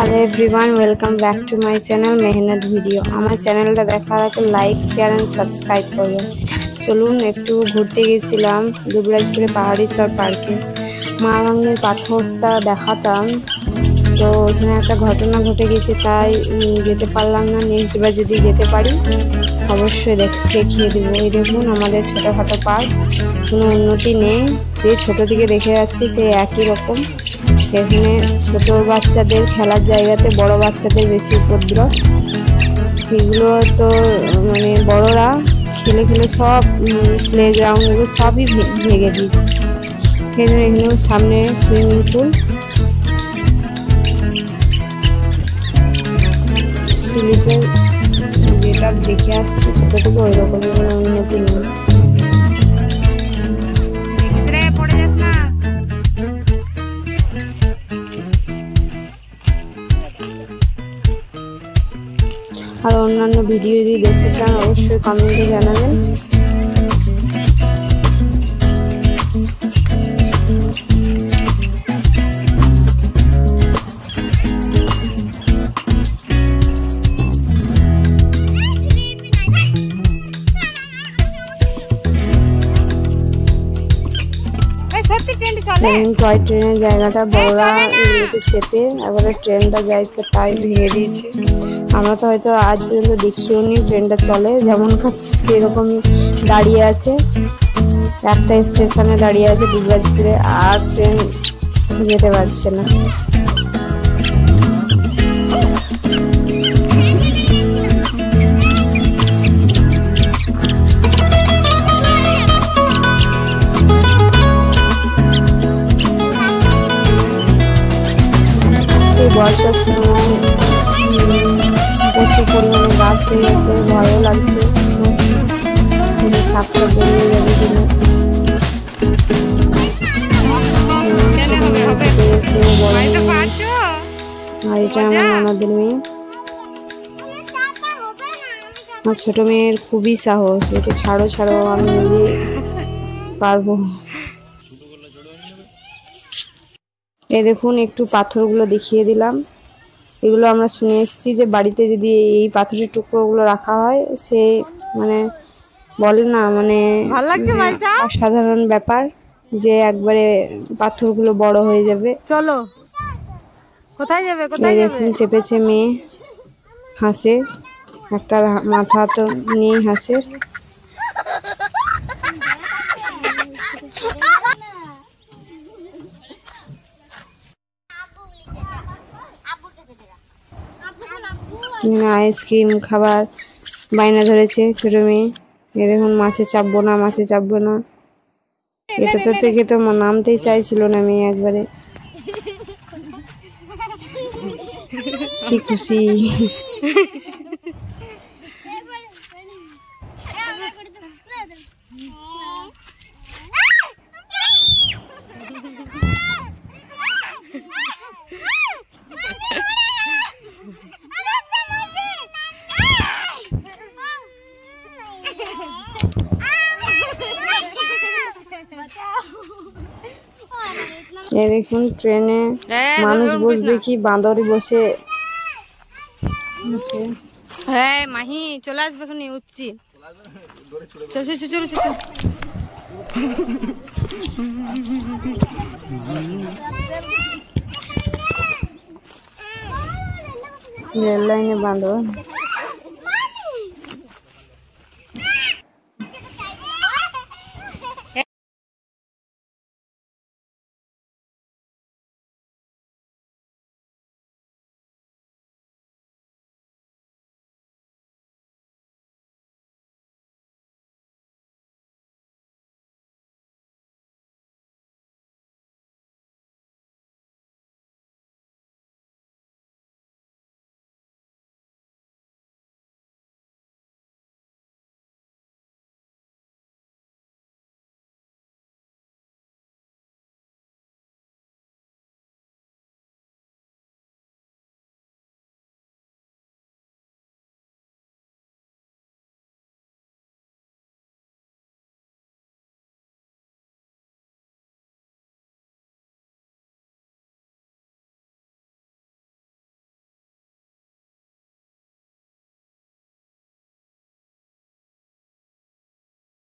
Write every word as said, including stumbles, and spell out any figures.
Hello everyone, welcome back to my channel मेहनत video. আমার চ্যানেলটা দেখার আগে লাইক শেয়ার এন্ড সাবস্ক্রাইব করবেন। চলুন একটু ঘুরতে গেছিলাম দুবরাজপুরে পাহাড়ি চর পার্কে। মা ভাগ্নের পাথরটা দেখাতাম, তো ওখানে একটা ঘটনা ঘটে গেছে, তাই যেতে পারলাম না। নেক্সট বার যদি যেতে পারি অবশ্যই দেখিয়ে দেবো। এই দেখুন আমাদের ছোটোখাটো পার্ক, কোনো উন্নতি নেই, যে ছোটো থেকে দেখে যাচ্ছি সে একই রকম। এখানে ছোট বাচ্চাদের খেলার জায়গাতে বড় বাচ্চাদের বেশি উপদ্রব। এগুলো তো মানে বড়রা খেলে খেলে সব প্লে গ্রাউন্ডগুলো সবই ভেঙে দিয়েছে। এখানে এখানেও সামনে সুইমিং পুল, স্লিপের যেটা দেখে আসছে ছোটো থেকে ওই রকমই কোনো উন্নতি নেই। আর অন্যান্য ভিডিও যদি দেখতে চান অবশ্যই কমেন্টে জানাবেন। টয় ট্রেনের জায়গাটা বড়রা এগুলোতে চেপে এবারে ট্রেনটা যাইছে তাই ভেঙে দিয়েছে। আমরা তো হয়তো আজ পর্যন্ত দেখিও নি ট্রেনটা চলে, যেমন সেরকমই দাঁড়িয়ে আছে। একটা স্টেশনে দাঁড়িয়ে আছে দুবরাজপুরে, আর ট্রেন যেতে পারছে না। বর্ষার সময় প্রচুর পরিমাণে গাছ হয়ে গেছে, ভয়ও লাগছে সাপটা বেরিয়ে যাবে কিনা। আর এটা আমার ননদের মেয়ে। আমার ছোট মেয়ের খুবই সাহস, বলছে ছাড়ো ছাড়ো আমি নিজে পারবো। এই দেখুন একটু পাথরগুলো দেখিয়ে দিলাম। এগুলো আমরা শুনে এসেছি যে বাড়িতে যদি এই পাথরের টুকরোগুলো রাখা হয় সে মানে বলে না মানে অসাধারণ ব্যাপার, যে একবারে পাথরগুলো বড় হয়ে যাবে। চলো কোথায় যাবে কোথায় যাবে। দেখুন চেপেছে মেয়ে, হাসে, একটা মাথা তো নেই হাসের। আইসক্রিম খাবার বায়না ধরেছে ছোট মেয়ে। এ দেখুন মাছে চাপবো না মাছে চাপবো না, এটাতে থেকে তো নামতেই চাইছিল না মেয়ে, একবারে কি খুশি। এই দেখুন ট্রেনে মানুষ বসবে কি বাঁদরই বসে। হ্যাঁ মাহি চলে আসবে, এখন উঠছি। চল চল চল চল রেল লাইনে বাঁদর।